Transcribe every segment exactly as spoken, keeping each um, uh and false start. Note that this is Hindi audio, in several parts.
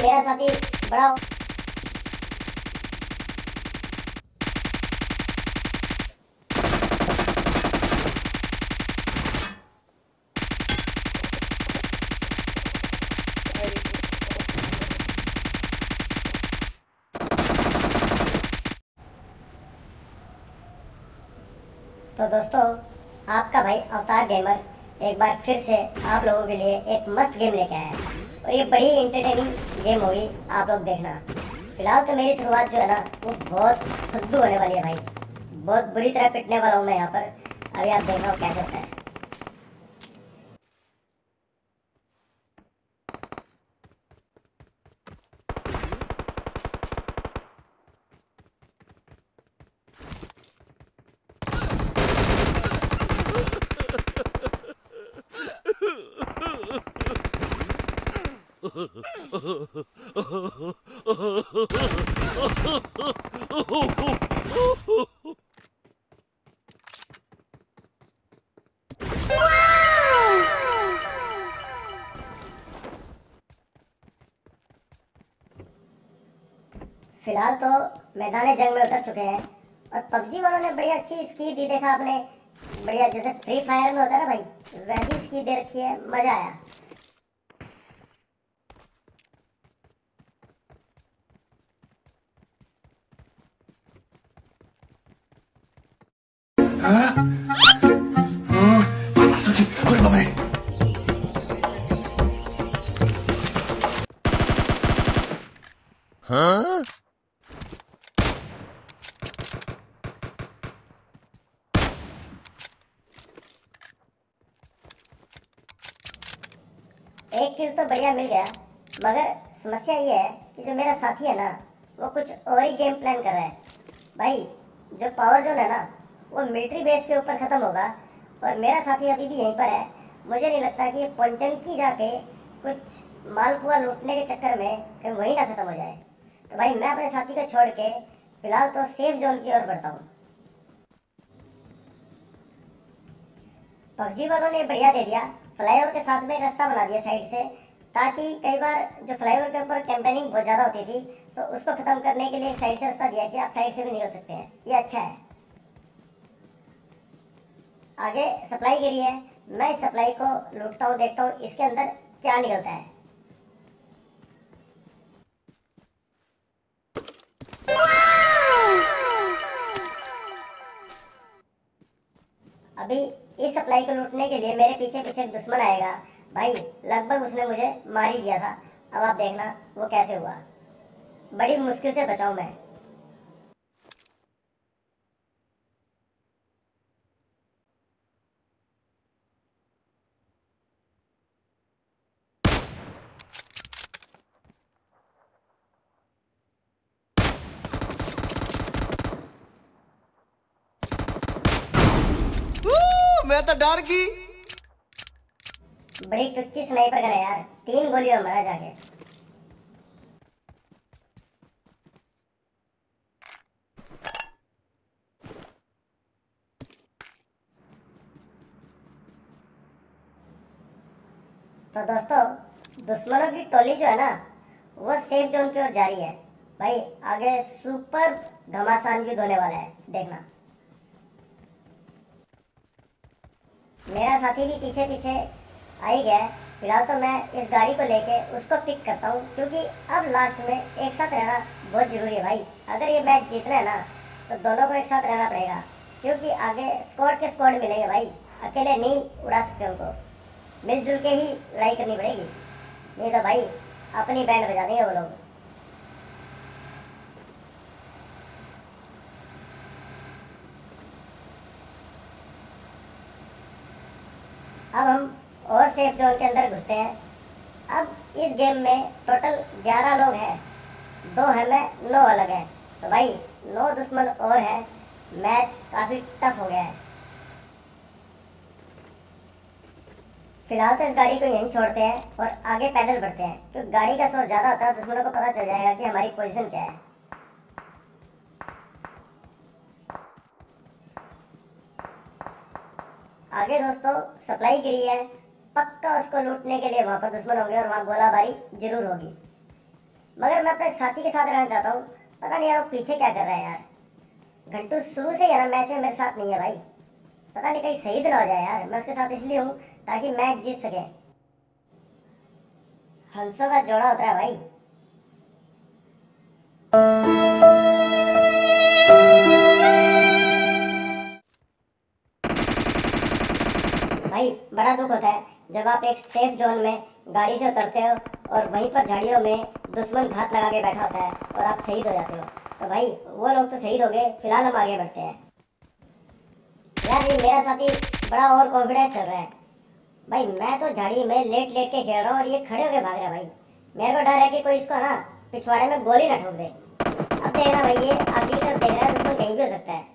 मेरा साथी बड़ा तो दोस्तों, आपका भाई अवतार गेमर एक बार फिर से आप लोगों के लिए एक मस्त गेम लेके आया है और ये बड़ी इंटरटेनिंग गेम होगी, आप लोग देखना। फिलहाल तो मेरी शुरुआत जो है ना वो बहुत फुद्दू होने वाली है भाई, बहुत बुरी तरह पिटने वाला हूँ मैं यहाँ पर। अभी आप देखना वो कैसे होता है। फिलहाल तो मैदान जंग में उतर चुके हैं और पबजी वालों ने बड़ी अच्छी स्की दी, देखा आपने, बढ़िया जैसे फ्री फायर में होता है ना भाई, वैसी स्की दे रखी है, मजा आया। हाँ? एक किल तो बढ़िया मिल गया, मगर समस्या ये है कि जो मेरा साथी है ना वो कुछ और ही गेम प्लान कर रहा है भाई। जो पावर जोन है ना वो मिलिट्री बेस के ऊपर ख़त्म होगा और मेरा साथी अभी भी यहीं पर है। मुझे नहीं लगता कि ये पंचंकी जाके कुछ मालपुआ लूटने के चक्कर में कहीं वहीं ना ख़त्म हो जाए। तो भाई मैं अपने साथी को छोड़ के फिलहाल तो सेफ जोन की ओर बढ़ता हूँ। पबजी वालों ने बढ़िया दे दिया, फ्लाईओवर के साथ में एक रास्ता बना दिया साइड से, ताकि कई बार जो फ्लाईओवर के ऊपर कैंपेनिंग बहुत ज़्यादा होती थी तो उसको ख़त्म करने के लिए एक साइड से रास्ता दिया कि आप साइड से भी निकल सकते हैं। ये अच्छा है। आगे सप्लाई गिरी है, मैं इस सप्लाई को लूटता हूँ, देखता हूँ इसके अंदर क्या निकलता है। अभी इस सप्लाई को लूटने के लिए मेरे पीछे पीछे एक दुश्मन आएगा भाई, लगभग उसने मुझे मार ही दिया था। अब आप देखना वो कैसे हुआ, बड़ी मुश्किल से बचाऊं मैं। मैं तो डर गई। बड़ी टुच्ची स्नाइपर गन है यार, तीन गोलियों में मरा जाके। तो दोस्तों, दुश्मनों की टोली जो है ना वो सेफ जोन की ओर जा रही है भाई। आगे सुपर घमासान युद्ध होने वाला है, देखना। मेरा साथी भी पीछे पीछे आ ही गया है। फिलहाल तो मैं इस गाड़ी को लेके उसको पिक करता हूँ, क्योंकि अब लास्ट में एक साथ रहना बहुत ज़रूरी है भाई। अगर ये मैच जीतना है ना तो दोनों को एक साथ रहना पड़ेगा, क्योंकि आगे स्क्वाड के स्क्वाड मिलेंगे भाई, अकेले नहीं उड़ा सकते उनको, मिलजुल के ही लड़ाई करनी पड़ेगी, नहीं तो भाई अपनी बैंड बजा देंगे वो लोग। अब हम और सेफ जोन के अंदर घुसते हैं। अब इस गेम में टोटल ग्यारह लोग हैं, दो हैं मैं, नौ अलग हैं। तो भाई नौ दुश्मन और हैं, मैच काफ़ी टफ हो गया है। फिलहाल तो इस गाड़ी को यहीं छोड़ते हैं और आगे पैदल बढ़ते हैं, क्योंकि गाड़ी का शोर ज़्यादा होता है, दुश्मनों को पता चल जाएगा कि हमारी पोजीशन क्या है। आगे दोस्तों सप्लाई गिरी है, पक्का उसको लूटने के लिए वहां पर दुश्मन होंगे और वहां गोलाबारी जरूर होगी। मगर मैं अपने साथी के साथ रहना चाहता हूँ। पता नहीं यार वो पीछे क्या कर रहा है यार। घंटू शुरू से ही है ना मैच में मेरे साथ नहीं है भाई। पता नहीं कहीं शहीद ना हो जाए यार। मैं उसके साथ इसलिए हूँ ताकि मैच जीत सके। हंसों का जोड़ा होता है भाई। भाई बड़ा दुख होता है जब आप एक सेफ जोन में गाड़ी से उतरते हो और वहीं पर झाड़ियों में दुश्मन घात लगा के बैठा होता है और आप शहीद हो जाते हो। तो भाई वो लोग तो शहीद हो गए, फिलहाल हम आगे बढ़ते हैं। यार ये मेरा साथी बड़ा ओवर कॉन्फिडेंस चल रहा है भाई। मैं तो झाड़ी में लेट लेट के खेल रहा हूँ और ये खड़े होके भाग रहा है भाई। मेरे को डर है कि कोई इसको ना पिछवाड़े में गोली ना ठोक दे। अब देखना भाई ये आगे की तरफ देख रहा है, दुश्मन कहीं भी हो सकता है।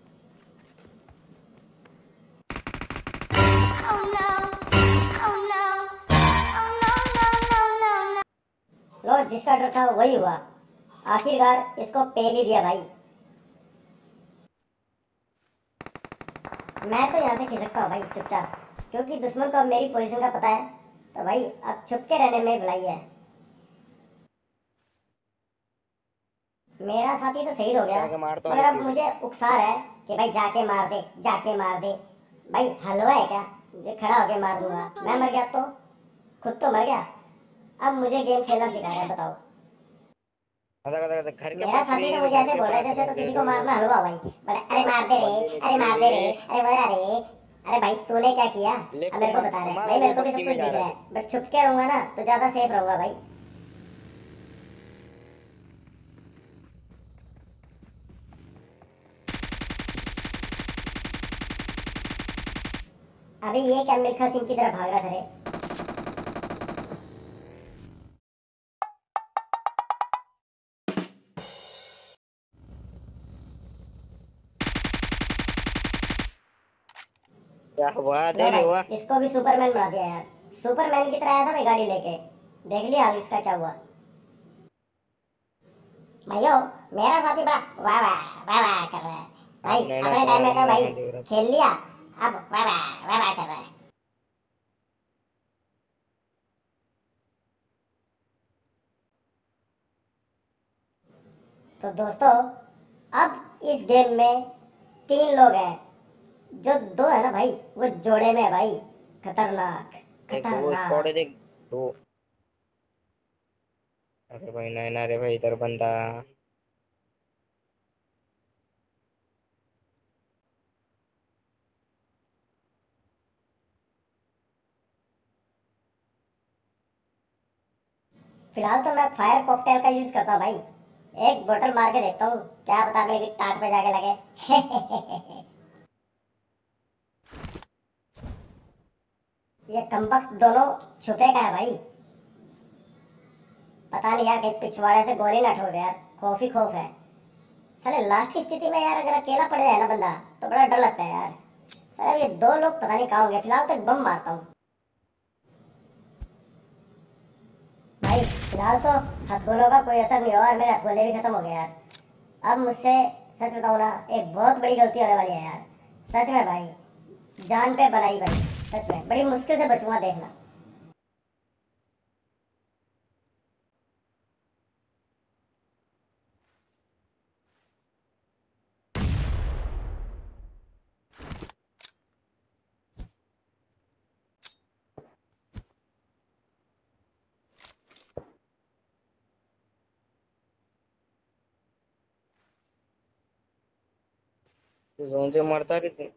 लो जिसका डर था वही हुआ। आखिरकार इसको पेल ही दिया भाई। मैं तो यहाँ से खिसकता हूँ भाई चुपचाप, क्योंकि दुश्मन को अब मेरी पोजीशन का पता है। तो भाई अब छुप के रहने में भलाई है। मेरा साथी तो शहीद हो गया, मगर अब मुझे उकसा रहा है कि भाई जाके मार दे, जाके मार दे। भाई हलवा है क्या जो खड़ा होके मार दूंगा? मैं मर गया तो खुद तो मर गया। अब मुझे गेम खेलना सिखा रहा है, बताओ। घर के मेरा साथी तो मुझे ऐसे बोल रहा है जैसे तो किसी को मारना हलवा भाई। बोला अरे मार दे रे, अरे मार दे रे, अरे बोला रे। अरे भाई तूने क्या किया? अब मेरे को बता रहा है भाई। मेरे को भी सब कुछ दिख रहा है, बट छुप के रहूंगा ना तो ज्यादा सेफ रहूंगा भाई। अभी ये क्या मिल्खा सिंह की तरफ भाग रहा था रे? क्या हुआ? लो देरी भाई, हुआ। इसको भी सुपरमैन बना दिया यार। सुपरमैन की तरह आया था भाई गाड़ी लेके। देख लिया हाल इसका क्या हुआ। भाइयों मेरा साथी बड़ा वाह वाह वाह वाह कर रहा है भाई। नैना अपने तो टाइम में तो नैना भाई देख रहा था। खेल लिया, अब वाह वाह वाह वाह कर रहा है। तो दोस्तों अब इस गेम में तीन लोग हैं, जो दो है ना भाई वो जोड़े में है भाई। खतरनाक देख दो स्क्वाड खतरनाक। है, देख दो। अरे भाई नैना रे भाई, इधर बंदा। फिलहाल तो मैं फायर कॉकटेल का यूज करता हूँ भाई। एक बोतल मार के देखता हूँ, क्या पता अगले की टाट पे जाके लगे। ये कमबख्त दोनों छुपे का है भाई। पता नहीं यार कहीं पिछवाड़े से गोली ना ठोक दे यार। खौफ ही खौफ है साले। लास्ट की स्थिति में यार अगर अकेला पड़ जाए ना बंदा तो बड़ा डर लगता है यार। साले ये दो लोग पता नहीं कहाँ होंगे। फिलहाल तो एक बम मारता हूँ भाई। फिलहाल तो हथगोलों का कोई असर नहीं हुआ और मेरे हथगोले भी खत्म हो गए यार। अब मुझसे सच बताऊँ ना एक बहुत बड़ी गलती होने वाली है यार। सच में भाई जान पे बनाई भाई। सच में बड़ी मुश्किल से बचूंगा, देखना। तू जोन से मरता रे तू।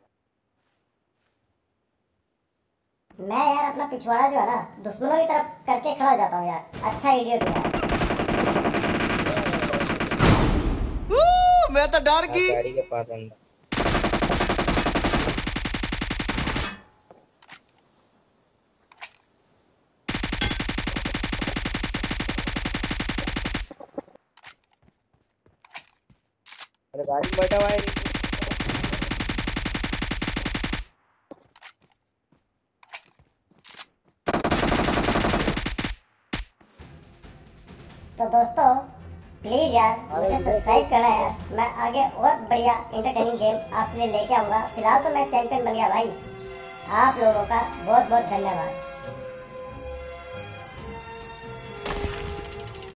मैं यार अपना पिछवाड़ा जो है ना दुश्मनों की तरफ करके खड़ा हो जाता हूँ यार। अच्छा इडियट यार। मैं तो डर हाँ, गई। गाड़ी के पास बंदा। अरे गाड़ी में बैठा हुआ है। तो दोस्तों प्लीज यार मुझे सब्सक्राइब करना है यार। मैं आगे और बढ़िया इंटरटेनिंग गेम आपके लिए लेके आऊंगा। फिलहाल तो मैं चैंपियन बन गया भाई। आप लोगों का बहुत बहुत धन्यवाद।